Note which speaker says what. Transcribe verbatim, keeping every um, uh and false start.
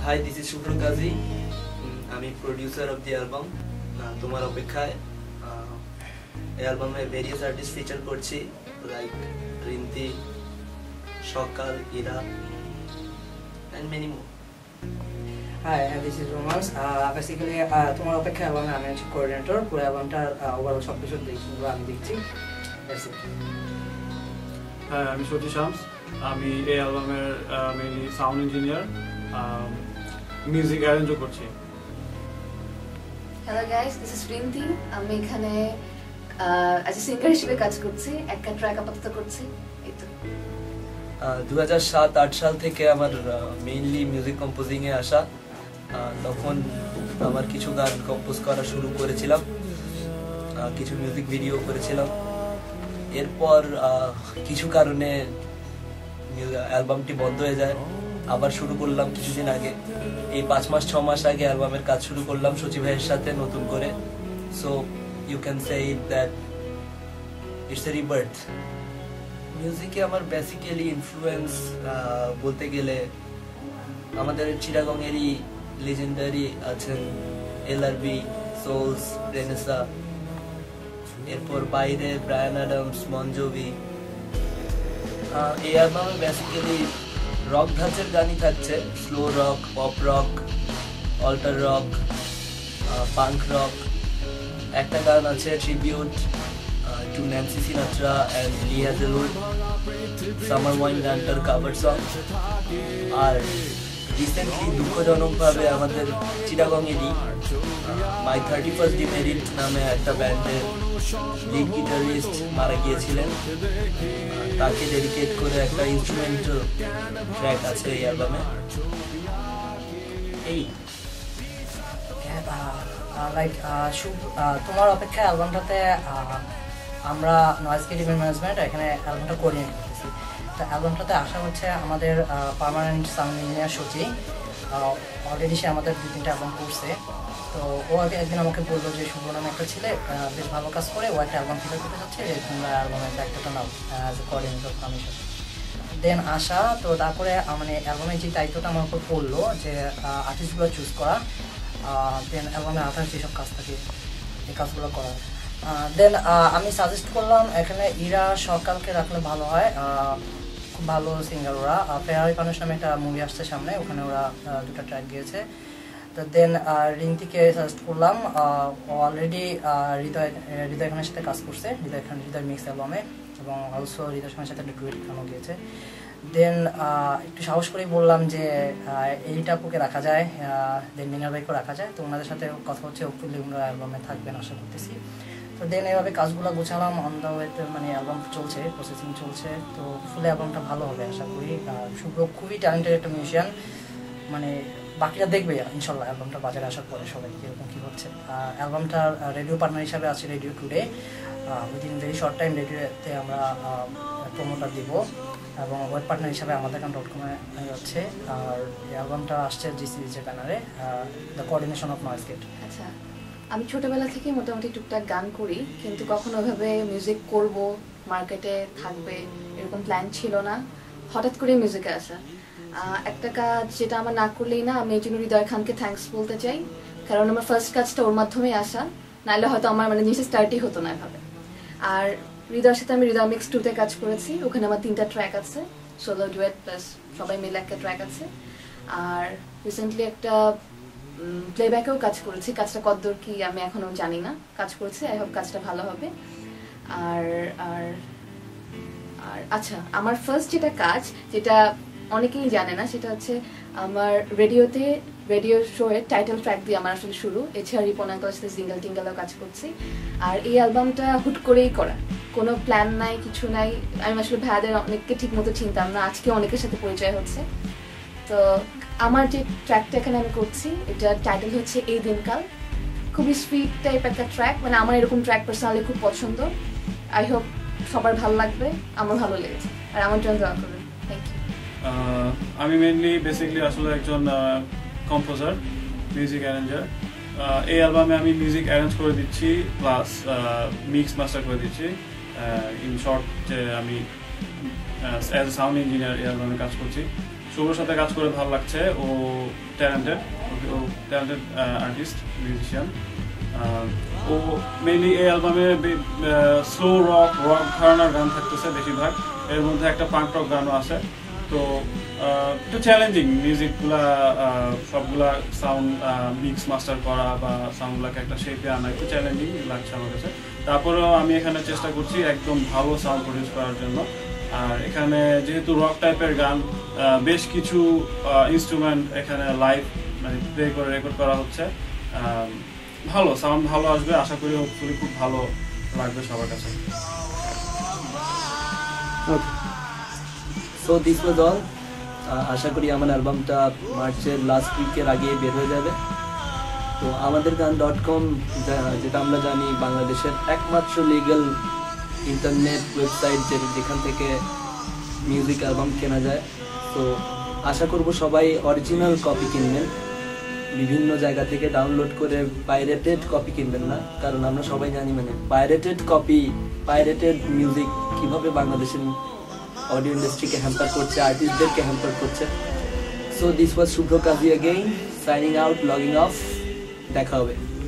Speaker 1: Hi, this is Shubhra Kazi. I'm a producer of the album. তোমার অপেক্ষায় এই অ্যালবামে ভেরিয়াস আর্টিস্ট ফিচার করছি like Rinti, Sakal, Ira and many more.
Speaker 2: Hi, this is Romans. Uh, basically, uh, তোমার অপেক্ষায় অ্যালবামে আমি হচ্ছে কোঅর্ডিনেটর। পুরো অ্যালবামটার ওভারঅল সব কিছু দেখছি, আমি দেখছি। That's it.
Speaker 3: Hi, আমি সজি শামস। আমি এই অ্যালবামের মেইনলি সাউন্ড ইঞ্জিনিয়ার, মিউজিক অ্যারেঞ্জও করছি।
Speaker 4: Hello guys, this is Rinti. আমি এখানে অ্যাজ এ সিঙ্গার হিসেবে কাজ করছি, একটা ট্র্যাক আপাতত করছি। এই তো
Speaker 1: দু হাজার সাত আট সাল থেকে আমার মেইনলি মিউজিক কম্পোজিং এ আসা। তখন আমার কিছু গান কম্পোজ করা শুরু করেছিলাম, কিছু মিউজিক ভিডিও করেছিলাম। এরপর কিছু কারণে অ্যালবামটি বন্ধ হয়ে যায়, আবার শুরু করলাম কিছুদিন আগে। এই পাঁচ মাস ছ মাস আগে অ্যালবামের কাজ শুরু করলাম সচিব ভাইয়ের সাথে নতুন করে। So you can say it that it's a rebirth. মিউজিকে আমার বেসিক্যালি ইনফ্লুয়েন্স বলতে গেলে আমাদের চিটাগংয়েরই লেজেন্ডারি আছেন L R B, Souls, Renaissance. এরপর বাইরে ব্রায়ান অ্যাডামস, মন জোভি। এই অ্যালবামে বেসিক্যালি রক ধাঁচের গানই থাকছে, slow rock, pop rock, alter rock, punk rock. একটা গান আছে tribute to Nancy Sinatra and Lee Hazlewood, summer wine গানটার কাভার সং। আর রিসেন্টলি দুঃখজনকভাবে আমাদের চিটাগংয়েরই মাই থার্টি ফার্স্ট ডিমেরিট নামে একটা ব্যান্ডের লিড গিটারিস্ট মারা গিয়েছিলেন। তাকে ডেডিকেট করে একটা ইনস্ট্রুমেন্টাল ট্র্যাক আছে এই অ্যালবামে। এই
Speaker 2: লাইক তোমার অপেক্ষা অ্যালবামটাতে আমরা নয়েজ গেট ইভেন্ট ম্যানেজমেন্ট এখানে অ্যালবামটা কোঅর্ডিনেট করতেছি। তো অ্যালবামটাতে আসা হচ্ছে আমাদের permanent sound engineer Sachi. Already সে আমাদের দু তিনটা অ্যালবাম করছে। তো ও আগে একদিন আমাকে বললো যে শুভ নামে একটা ছেলে বেশ ভালো কাজ করে, ও একটা অ্যালবাম ফিল করতে চাচ্ছে, যে তোমরা অ্যালবামের দায়িত্বটা নাও অ্যাজ এ কোঅর্ডিনেটর আমি সাথে। দেন আসা, তো তারপরে মানে অ্যালবামের যে দায়িত্বটা আমার উপর পড়লো যে আর্টিস্টগুলো চুজ করা, দেন অ্যালবামে আঠাশ যেসব কাজ থাকে এই কাজগুলো করা। দেন আমি সাজেস্ট করলাম এখানে ইরা, সকালকে রাখলে ভালো হয়, খুব ভালো সিঙ্গার ওরা। ফেরারি মানুষ নামে একটা মুভি আসছে সামনে, ওখানে ওরা দুটো ট্র্যাক গিয়েছে। তো দেন রিন্তিকে সাজেস্ট করলাম, অলরেডি হৃদয় হৃদয় খানের সাথে কাজ করছে, হৃদয় খান হৃদয় মিক্স অ্যালবামে, এবং অলসো হৃদয় খানের সাথে একটা ডুয়েট গানও গিয়েছে। দেন একটু সাহস করেই বললাম যে এইটা আপুকে রাখা যায়, দেন মিনার ভাইকেও রাখা যায়। তো ওনাদের সাথে কথা হচ্ছে, হোপফুলি ওনারা অ্যালবামে থাকবেন আশা করতেছি। তো দেন এইভাবে কাজগুলো গোছালাম, অন দ্য ওয়েতে মানে অ্যালবাম চলছে, প্রসেসিং চলছে। তো ফুল অ্যালবামটা ভালো হবে আশা করি। শুভ্র খুবই ট্যালেন্টেড একটা মিউজিশিয়ান, মানে বাকিরা দেখবে ইনশাল্লাহ অ্যালবামটা বাজারে আসার পরে সবাই কীরকম কী হচ্ছে। অ্যালবামটার রেডিও পার্টনার হিসাবে আছে radio today. Within very short time রেডিওতে আমরা প্রোমোটা দিব, এবং ওয়েব পার্টনার হিসাবে আমাদের গান ডট কমে হচ্ছে। আর এই অ্যালবামটা আসছে জি সিরিজের ব্যানারে, the coordination of noise gate.
Speaker 4: আচ্ছা, আমি ছোটবেলা থেকে মোটামুটি টুকটাক গান করি, কিন্তু কখনো ওইভাবে মিউজিক করব, মার্কেটে থাকবে এরকম প্ল্যান ছিল না। হঠাৎ করে মিউজিকে আসা একটা কাজ, যেটা আমার না করলেই না। আমি এই জন্য হৃদয় খানকে থ্যাঙ্কস বলতে চাই, কারণ আমার ফার্স্ট কাজটা ওর মাধ্যমেই আসা, নাহলে হয়তো আমার মানে জিনিসটা স্টার্টই হতো না এভাবে। আর হৃদয়ের সাথে আমি হৃদয় মিক্স টুতে কাজ করেছি, ওখানে আমার তিনটা ট্র্যাক আছে, সোলো, ডুয়েট প্লাস সবাই মিলে একটা ট্র্যাক আছে। আর রিসেন্টলি একটা প্লেব্যাকেও কাজ করেছি, কাজটা কতদূর কি আমি এখনো জানি না, কাজ করেছি, আই হোপ কাজটা ভালো হবে। আর আর আর আচ্ছা, আমার ফার্স্ট যেটা কাজ, যেটা অনেকেই জানে না, সেটা হচ্ছে আমার রেডিওতে রেডিও শোয়ের টাইটেল ট্র্যাক দিয়ে আমার আসলে শুরু। এছাড়া রিপনাঙ্কলের সাথে সিঙ্গেল টিঙ্গেলও কাজ করছি। আর এই অ্যালবামটা হুট করেই করা, কোনো প্ল্যান নাই, কিছু নাই। আমি আসলে ভাইয়াদের অনেককে ঠিক মতো চিনতাম না, আজকে অনেকের সাথে পরিচয় হচ্ছে। তো আমার যে ট্র্যাকটা এখানে আমি করছি, এটার টাইটেল হচ্ছে এই দিনকাল। খুবই সুইট টাইপ একটা ট্র্যাক, মানে আমার এরকম ট্র্যাক পার্সোনালি খুব পছন্দ। আই হোপ সবার ভালো লাগবে, আমার ভালো লেগেছে, আর আমার জন্য দোয়া করবেন। Thank you.
Speaker 3: আমি মেইনলি বেসিক্যালি আসলে একজন কম্পোজার, মিউজিক অ্যারেঞ্জার। এই অ্যালবামে আমি মিউজিক অ্যারেঞ্জ করে দিচ্ছি, প্লাস মিক্স মাস্টার করে দিচ্ছি। ইন শর্ট যে আমি অ্যাজ এ সাউন্ড ইঞ্জিনিয়ার এই অ্যালবামে কাজ করছি। শুভর সাথে কাজ করে ভালো লাগছে। ও ট্যালেন্টেড, ও ট্যালেন্টেড আর্টিস্ট, মিউজিশিয়ান। ও মেইনলি এই অ্যালবামে স্লো রক রক ঘরানার গান থাকতেছে বেশিরভাগ, এর মধ্যে একটা পাঙ্ক রক গানও আছে। তো একটু চ্যালেঞ্জিং মিউজিকগুলা, সবগুলা সাউন্ড মিক্স মাস্টার করা বা সাউন্ডগুলোকে একটা শেপে আনা একটু চ্যালেঞ্জিং লাগছে আমার কাছে। তারপরেও আমি এখানে চেষ্টা করছি একদম ভালো সাউন্ড প্রডিউস করার জন্য। আর এখানে যেহেতু রক টাইপের গান, বেশ কিছু ইনস্ট্রুমেন্ট এখানে লাইভ মানে প্লে করে রেকর্ড করা হচ্ছে। ভালো সাউন্ড ভালো আসবে আশা করি, হোপফুলি খুব ভালো লাগবে সবার কাছে।
Speaker 1: So this was all. আশা করি আমার অ্যালবামটা মার্চের লাস্ট উইকের আগে বের হয়ে যাবে। তো আমাদের গান ডট কম, যেটা আমরা জানি বাংলাদেশের একমাত্র লিগ্যাল ইন্টারনেট ওয়েবসাইট যেখান থেকে মিউজিক অ্যালবাম কেনা যায়। তো আশা করব সবাই অরিজিনাল কপি কিনবেন, বিভিন্ন জায়গা থেকে ডাউনলোড করে পাইরেটেড কপি কিনবেন না, কারণ আমরা সবাই জানি মানে পাইরেটেড কপি, পাইরেটেড মিউজিক কীভাবে বাংলাদেশের অডিও ইন্ডাস্ট্রিকে হ্যাম্পার করছে, আর্টিস্টদেরকে হ্যাম্পার করছে। So this was Shubhra Kazi again, signing out, logging off. দেখা হবে।